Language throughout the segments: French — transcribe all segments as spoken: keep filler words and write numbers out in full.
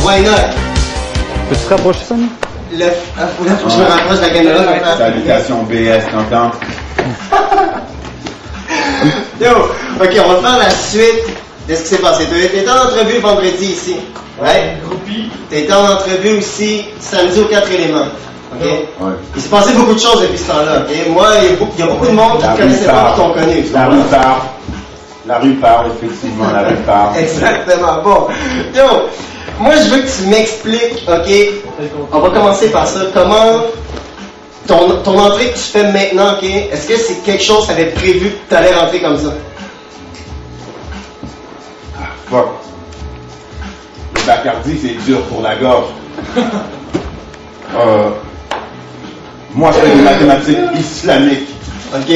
Why not? Peux-tu te rapprocher ça, non? Le... Ah, faut que je me rapproche de la caméra. Salutations B S, t'entends? Yo, ok, on va faire la suite de ce qui s'est passé. Tu étais en entrevue vendredi ici, ouais? Tu étais en entrevue aussi samedi aux quatre éléments, ok? Ouais. Il s'est passé beaucoup de choses depuis ce temps-là, ok? Moi, il y a beaucoup, il y a beaucoup de monde qui ne connaissait pas qui t'ont connu. La rue part. La rue part, effectivement, la rue part. Exactement, bon. Yo, moi, je veux que tu m'expliques, ok? On va commencer par ça. Comment ton, ton entrée que tu fais maintenant, ok? Est-ce que c'est quelque chose que tu avais prévu que tu allais rentrer comme ça? Ah, fuck. Le Bacardi, c'est dur pour la gorge. euh, moi, je fais des mathématiques islamiques. Ok?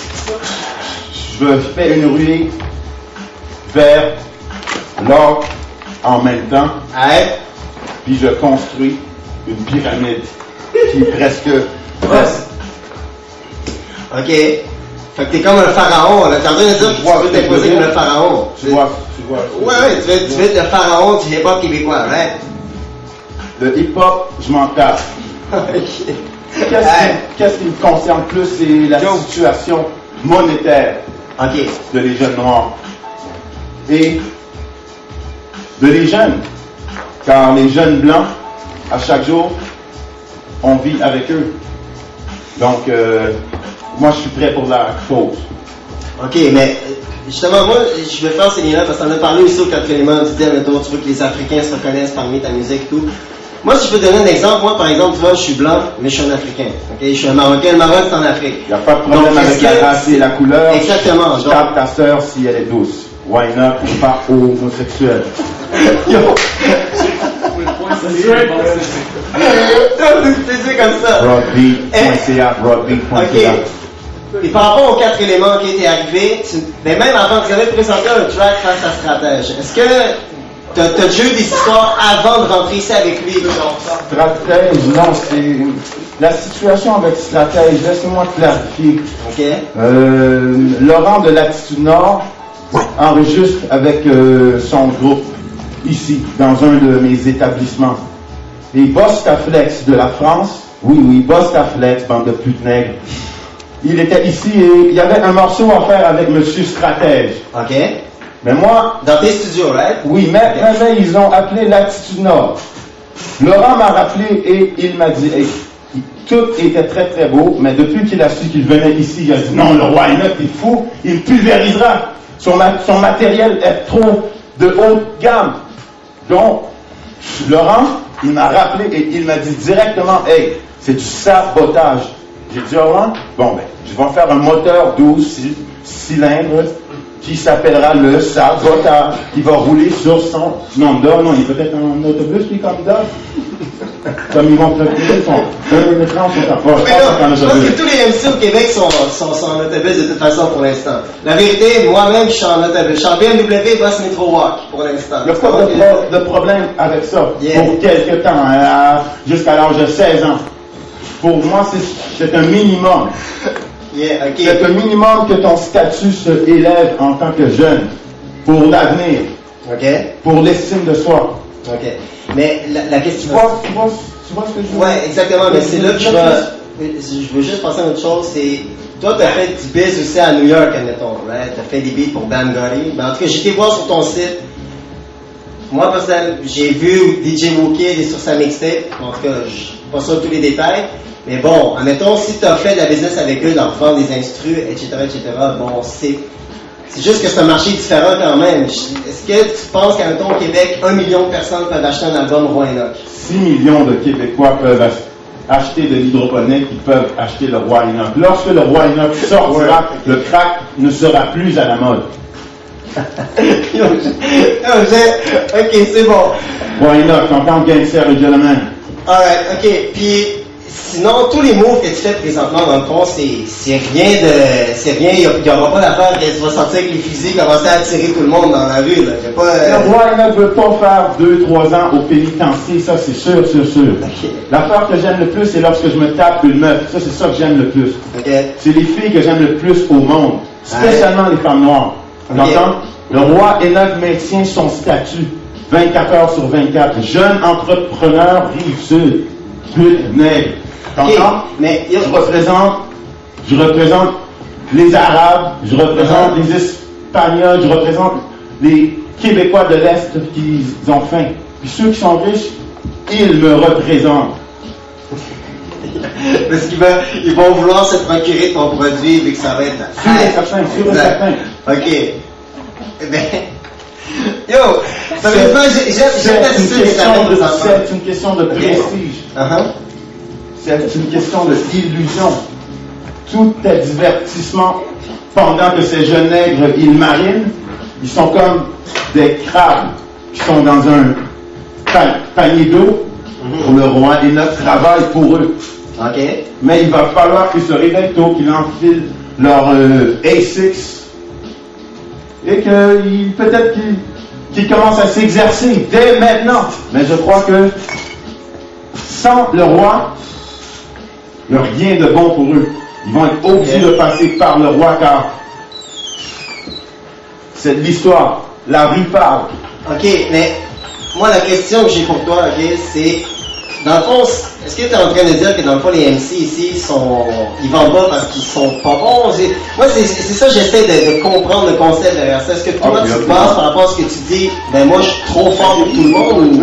Je fais une ruée vers l'or en même temps. Ouais. Puis je construis une pyramide qui est presque... presque. Ok. Fait que t'es comme un pharaon, là. T'es en train de dire que tu veux t'imposer comme le pharaon. Tu vois, tu vois. Ouais, ouais, tu veux, tu veux être le pharaon du hip-hop québécois, right? Le hip-hop, je m'en tape. Ok. Qu'est-ce qui, qu'est-ce qui me concerne plus, c'est la situation monétaire Ok. de les jeunes noirs et de les jeunes. Car les jeunes blancs, à chaque jour, on vit avec eux. Donc, euh, moi, je suis prêt pour la cause. Ok, mais justement, moi, je vais faire ces liens-là parce qu'on a parlé aussi au quatre éléments. Tu disais, mettons, tu veux que les Africains se reconnaissent parmi ta musique et tout. Moi, si je peux donner un exemple, moi, par exemple, tu vois, je suis blanc, mais je suis un Africain. Ok, je suis un Marocain. Le Maroc, c'est en Afrique. Il n'y a pas de problème Donc, avec que... la race et la couleur. Exactement. Je donc... tape ta sœur si elle est douce. Why not? Pas homosexuel. Yo! C'est comme ça. Broadbeat point C A, broadbeat point C A. Ok. Et par rapport aux quatre éléments qui étaient arrivés, tu... mais même avant, tu avais présenté un track face à Stratège. Est-ce que tu as déjà eu des histoires avant de rentrer ici avec lui? Stratège, non, c'est la situation avec Stratège. Laisse-moi clarifier. Ok. Euh, Laurent de l'Attitude Nord enregistre avec euh, son groupe ici, dans un de mes établissements. Et Bostaflex de la France, oui, oui, Bostaflex, bande de putes nègres. Il était ici et il y avait un morceau à faire avec Monsieur Stratège. Ok. Mais moi... Dans tes studios, right? Oui, mais, okay. mais, mais ils ont appelé l'Attitude Nord. Laurent m'a rappelé et il m'a dit, hey, tout était très très beau, mais depuis qu'il a su qu'il venait ici, il a dit, non, le roi Enoch est fou, il pulvérisera. Son, ma son matériel est trop de haute gamme. Donc, Laurent, il m'a rappelé et il m'a dit directement, hey, c'est du sabotage. J'ai dit, Laurent, bon ben, je vais faire un moteur douze cylindres qui s'appellera le sabotage, qui va rouler sur son Honda. Non, il est peut-être en autobus, lui, comme ça. Comme ils vont préparer son un écran sur ta porte. Je pense que tous les M C au Québec sont, sont, sont en autobus de toute façon pour l'instant. La vérité, moi-même, je suis en autobus. Je suis en B M W Bus Metro Walk pour l'instant. Il n'y a pas de, pro de problème avec ça. Yeah. Pour quelque temps, jusqu'à l'âge de seize ans. Pour moi, c'est un minimum. Yeah, okay. C'est un minimum que ton statut se élève en tant que jeune. Pour l'avenir. Okay. Pour l'estime de soi. Ok. Mais la, la question... Tu vois, tu, vois, tu vois ce que je veux dire? Ouais, exactement. Mais c'est là que je veux... Je veux juste penser à une autre chose. C'est... Toi, tu as fait du biz aussi à New York, admettons. Right? Tu as fait des beats pour Bam Gotti. Mais en tout cas, j'ai été voir sur ton site. Moi, personnellement, j'ai vu D J Wookie sur sa mixtape. En tout cas, je pas sûr tous les détails. Mais bon, admettons, si tu as fait de la business avec eux, d'en vendre des instrus, et cetera, et cetera, bon, c'est... C'est juste que c'est un marché différent quand même. Est-ce que tu penses qu'à un ton au Québec, un million de personnes peuvent acheter un album Roi Enoch? six millions de Québécois peuvent ach acheter de l'hydroponique, ils peuvent acheter le Roi Enoch. Lorsque le Roi Enoch sortira, le crack ne sera plus à la mode. Ok, c'est bon. Roi Enoch, en tant que gangster et gentleman. Alright, ok. Puis, sinon, tous les moves que tu fais présentement, dans le fond, c'est rien de... C'est rien, il n'y aura pas d'affaire que tu vas sortir avec les fusils, commencer à tirer tout le monde dans la rue, là. Y a pas, euh... Le Roi Enoch ne veut pas faire deux trois ans au pénitencier, ça c'est sûr, sûr, sûr. Okay. L'affaire que j'aime le plus, c'est lorsque je me tape une meuf. Ça, c'est ça que j'aime le plus. Okay. C'est les filles que j'aime le plus au monde, spécialement ouais. les femmes noires. Okay. Le Roi Enoch maintient son statut. vingt-quatre heures sur vingt-quatre. Jeune entrepreneur, Rive-Sud, but nègre. T'entends? Okay, mais je représente, je représente les Arabes, je représente uh-huh. les Espagnols, je représente les Québécois de l'Est qui ont faim. Puis ceux qui sont riches, ils me représentent. Parce qu'ils vont, ils vont vouloir se procurer ton produit vu que ça va être... Sûr et certain, sûr et certain. OK. Ben, yo, sérieusement, j'aime c'est une question de prestige. Uh-huh. C'est une question de illusion. Tout est divertissement pendant que ces jeunes nègres, ils marinent, ils sont comme des crabes qui sont dans un pa- panier d'eau mm-hmm. pour le roi et notre travail pour eux. Okay. Mais il va falloir qu'ils se réveillent tôt, qu'ils enfilent leur euh, A six et que il, peut-être qu'ils, qu'ils commencent à s'exercer dès maintenant. Mais je crois que sans le roi, il n'y a rien de bon pour eux. Ils vont être obligés de passer par le roi car c'est l'histoire. La rue parle. OK, mais moi la question que j'ai pour toi, okay, c'est dans le fond, est-ce que tu es en train de dire que dans le fond les M C ici sont ils vendent pas parce qu'ils sont pas bons? C'est, moi c'est, c'est ça j'essaie de, de comprendre le concept derrière ça. Est-ce que toi okay, tu te bases par rapport à ce que tu dis, ben moi je suis trop fort pour tout le monde ou...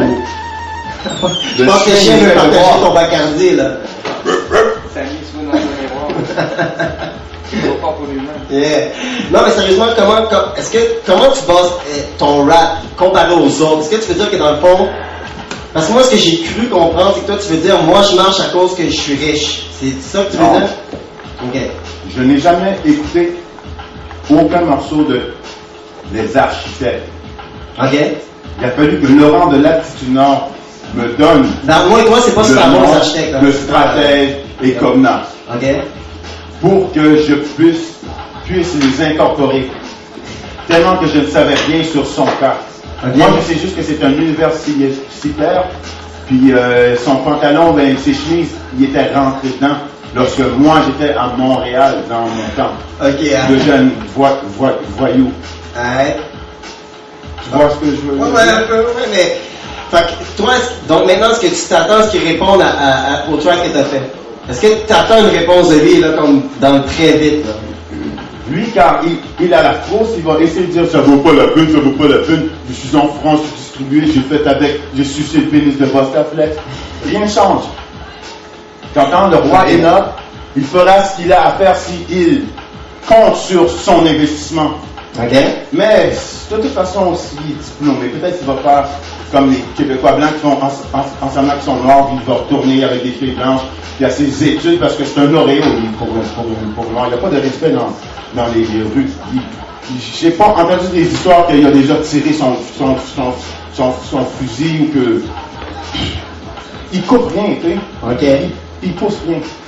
Je pense que le chien veut partager ton Bacardi là. Samy, tu veux dans le miroir. Trop fort pour lui-même. Yeah. Non mais sérieusement, comment, com, est-ce que, comment tu bases euh, ton rap comparé aux autres? Est-ce que tu veux dire que dans le fond, parce que moi ce que j'ai cru comprendre, c'est que toi tu veux dire moi je marche à cause que je suis riche. C'est ça que tu veux non. dire? Ok. Je n'ai jamais écouté aucun morceau de Les Architectes. Ok. Il a fallu que Laurent de l'Attitude Nord me donne dans moi et toi c'est pas super bon les architectes. Le stratège et Comna. Ok. Pour que je puisse, puisse les incorporer. Tellement que je ne savais rien sur son cas. Okay. Moi, je sais juste que c'est un universitaire, puis euh, son pantalon, ben, ses chemises, il était rentré dedans lorsque moi, j'étais à Montréal dans mon temps. Ok. Hein. De jeune vo vo voyou. Ouais. Tu vois ce que je veux ouais, dire? Ouais, un peu, ouais, mais... Fait que toi, donc maintenant, est-ce que tu t'attends à ce qu'il réponde à, à, à, au track que tu as fait? Est-ce que tu attends une réponse de lui, là, comme dans le très vite, là? Lui, car il, il a la fausse, il va essayer de dire ça vaut pas la peine, ça vaut pas la peine. Je suis en France, je suis distribué, j'ai fait avec, j'ai sucé le pénis de Bostaflex. Rien ne change. T'entends, le roi Enoch, il fera ce qu'il a à faire s'il compte sur son investissement. OK. Mais, de toute façon, s'il est diplômé, peut-être qu'il va faire comme les Québécois blancs qui font en, ensemble qui sont noirs, puis il va retourner avec des filles blanches, puis à ses études, parce que c'est un lauréat pour, pour, pour, pour noir. Il n'y a pas de respect dans, dans les, les rues. J'ai pas entendu des histoires qu'il a déjà tiré son, son, son, son, son fusil ou que. Il coupe rien, tu sais. OK. Il, il pousse rien.